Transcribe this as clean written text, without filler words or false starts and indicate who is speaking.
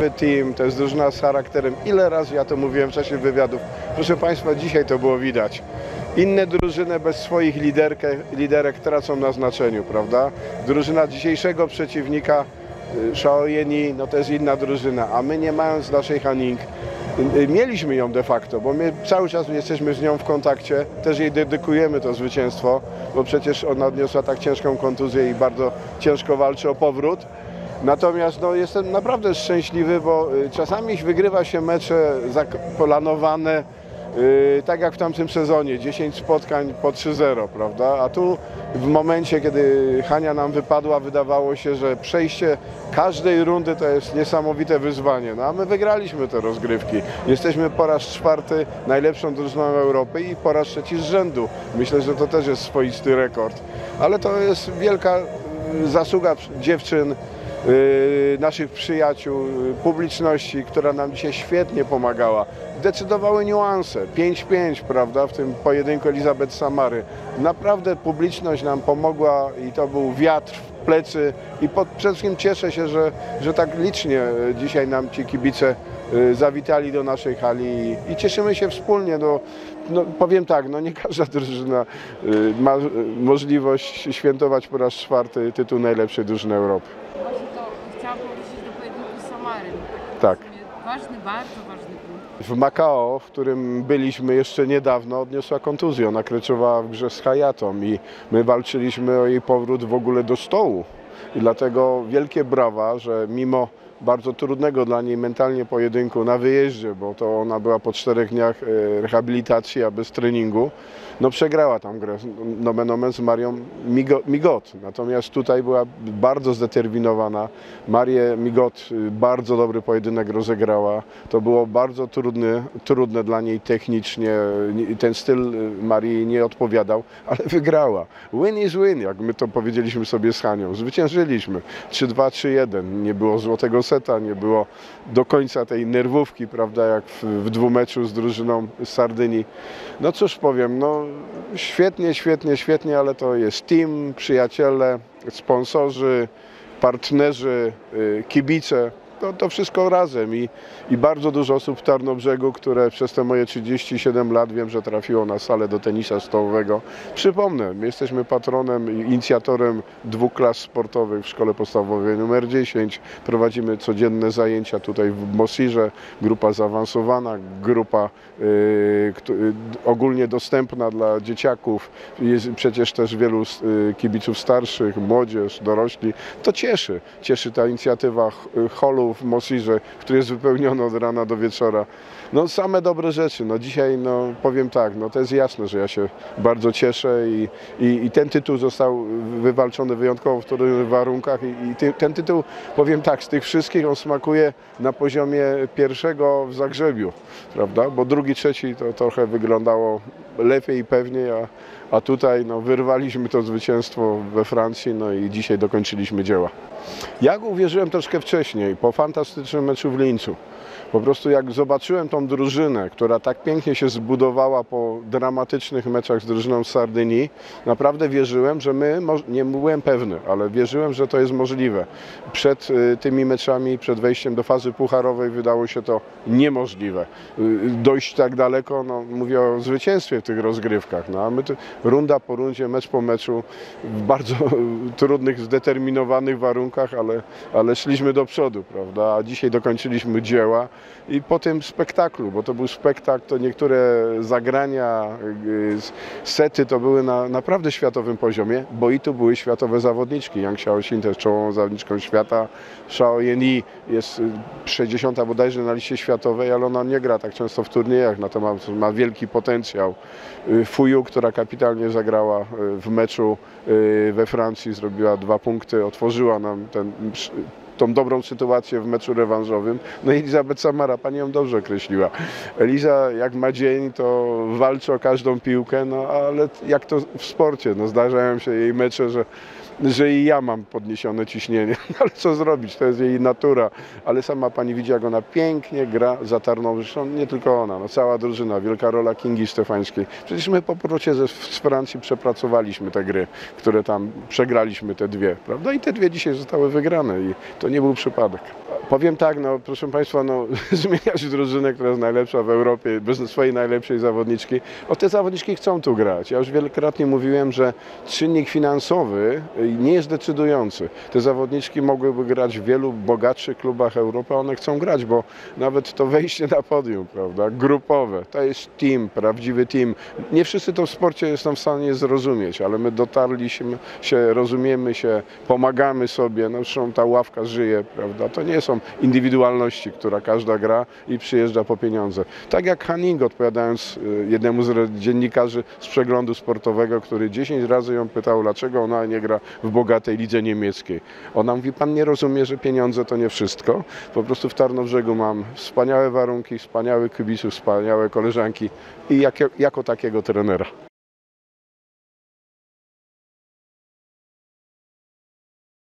Speaker 1: szczęśliwy team, to jest drużyna z charakterem. Ile razy ja to mówiłem w czasie wywiadów. Proszę Państwa, dzisiaj to było widać. Inne drużyny bez swoich liderek tracą na znaczeniu, prawda? Drużyna dzisiejszego przeciwnika, Shaoyeni, no to jest inna drużyna, a my nie mając naszej Haning, mieliśmy ją de facto, bo my cały czas jesteśmy z nią w kontakcie, też jej dedykujemy to zwycięstwo, bo przecież ona odniosła tak ciężką kontuzję i bardzo ciężko walczy o powrót. Natomiast no, jestem naprawdę szczęśliwy, bo czasami wygrywa się mecze zaplanowane, tak jak w tamtym sezonie, 10 spotkań po 3-0, prawda? A tu w momencie, kiedy Hania nam wypadła, wydawało się, że przejście każdej rundy to jest niesamowite wyzwanie. No a my wygraliśmy te rozgrywki. Jesteśmy po raz 4 najlepszą drużyną Europy i po raz 3 z rzędu. Myślę, że to też jest swoisty rekord. Ale to jest wielka zasługa dziewczyn, naszych przyjaciół, publiczności, która nam dzisiaj świetnie pomagała. Decydowały niuanse, 5-5, prawda, w tym pojedynku Elizabeth Samary. Naprawdę publiczność nam pomogła i to był wiatr w plecy i przede wszystkim cieszę się, że tak licznie dzisiaj nam ci kibice zawitali do naszej hali i cieszymy się wspólnie. No, powiem tak, no nie każda drużyna ma możliwość świętować po raz 4 tytuł najlepszej drużyny Europy.
Speaker 2: Właśnie to chciałam powrócić do pojedynku Samary.
Speaker 1: Tak.
Speaker 2: Ważny, bardzo ważny punkt.
Speaker 1: W Makao, w którym byliśmy jeszcze niedawno, odniosła kontuzję. Ona kleczowała w grze z Hayatą i my walczyliśmy o jej powrót w ogóle do stołu. I dlatego wielkie brawa, że mimo bardzo trudnego dla niej mentalnie pojedynku na wyjeździe, bo to ona była po 4 dniach rehabilitacji, a bez treningu, no przegrała tam grę nomen omen z Marią Migot. Natomiast tutaj była bardzo zdeterminowana. Marię Migot bardzo dobry pojedynek rozegrała. To było bardzo trudne dla niej technicznie. Ten styl Marii nie odpowiadał, ale wygrała. Win is win, jak my to powiedzieliśmy sobie z Hanią. Zwyciężyliśmy. 3-2, 3-1. Nie było złotego seta, nie było do końca tej nerwówki, prawda, jak w dwumeczu z drużyną z Sardynii. No cóż powiem, no świetnie, świetnie, świetnie, ale to jest team, przyjaciele, sponsorzy, partnerzy, kibice. To wszystko razem i bardzo dużo osób w Tarnobrzegu, które przez te moje 37 lat wiem, że trafiło na salę do tenisa stołowego. Przypomnę, my jesteśmy patronem i inicjatorem 2 klas sportowych w szkole podstawowej nr 10. Prowadzimy codzienne zajęcia tutaj w Mosirze, grupa zaawansowana, grupa ogólnie dostępna dla dzieciaków. Jest przecież też wielu kibiców starszych, młodzież, dorośli. To cieszy ta inicjatywa holu w Mosirze, który jest wypełniony od rana do wieczora. No same dobre rzeczy. No dzisiaj no powiem tak, no to jest jasne, że ja się bardzo cieszę i ten tytuł został wywalczony wyjątkowo w trudnych warunkach i ten tytuł, powiem tak, z tych wszystkich on smakuje na poziomie pierwszego w Zagrzebiu, prawda? Bo drugi, trzeci to trochę wyglądało lepiej i pewniej, a tutaj no, wyrwaliśmy to zwycięstwo we Francji, no i dzisiaj dokończyliśmy dzieła. Ja uwierzyłem troszkę wcześniej, po fantastycznym meczu w Lincu. Po prostu jak zobaczyłem tą drużynę, która tak pięknie się zbudowała po dramatycznych meczach z drużyną z Sardynii, naprawdę wierzyłem, że nie byłem pewny, ale wierzyłem, że to jest możliwe. Przed tymi meczami, przed wejściem do fazy pucharowej wydało się to niemożliwe. Dojść tak daleko, no, mówię o zwycięstwie w tych rozgrywkach, no, a my runda po rundzie, mecz po meczu, w bardzo trudnych, zdeterminowanych warunkach, ale szliśmy do przodu, prawda? A dzisiaj dokończyliśmy dzieła. I po tym spektaklu, bo to był spektakl, to niektóre zagrania, sety to były na naprawdę światowym poziomie, bo i tu były światowe zawodniczki. Yang Xiaoxin też czołową zawodniczką świata, Shaoyeni jest 60 bodajże na liście światowej, ale ona nie gra tak często w turniejach, natomiast ma wielki potencjał. Fuyu, która kapitalnie zagrała w meczu we Francji, zrobiła 2 punkty, otworzyła nam tą dobrą sytuację w meczu rewanżowym. No i Elizabeth Samara, pani ją dobrze określiła. Eliza jak ma dzień, to walczy o każdą piłkę, no ale jak to w sporcie, no zdarzają się jej mecze, że że i ja mam podniesione ciśnienie. Ale co zrobić, to jest jej natura. Ale sama pani widzi, jak ona pięknie gra za Tarnowem. Zresztą nie tylko ona, no cała drużyna, wielka rola Kingi Stefańskiej. Przecież my po powrocie z Francji przepracowaliśmy te gry, które tam przegraliśmy te dwie, prawda? I te dwie dzisiaj zostały wygrane i to nie był przypadek. Powiem tak, no proszę Państwa, no zmieniać drużynę, która jest najlepsza w Europie, bez swojej najlepszej zawodniczki. O, te zawodniczki chcą tu grać. Ja już wielokrotnie mówiłem, że czynnik finansowy nie jest decydujący. Te zawodniczki mogłyby grać w wielu bogatszych klubach Europy, a one chcą grać, bo nawet to wejście na podium, prawda, grupowe, to jest team, prawdziwy team. Nie wszyscy to w sporcie są w stanie zrozumieć, ale my dotarliśmy się, rozumiemy się, pomagamy sobie, no zresztą ta ławka żyje, prawda, to nie są indywidualności, która każda gra i przyjeżdża po pieniądze. Tak jak Hanning, odpowiadając jednemu z dziennikarzy z przeglądu sportowego, który 10 razy ją pytał, dlaczego ona nie gra w bogatej lidze niemieckiej. Ona mówi, pan nie rozumie, że pieniądze to nie wszystko. Po prostu w Tarnobrzegu mam wspaniałe warunki, wspaniałych kibiców, wspaniałe koleżanki i jako takiego trenera.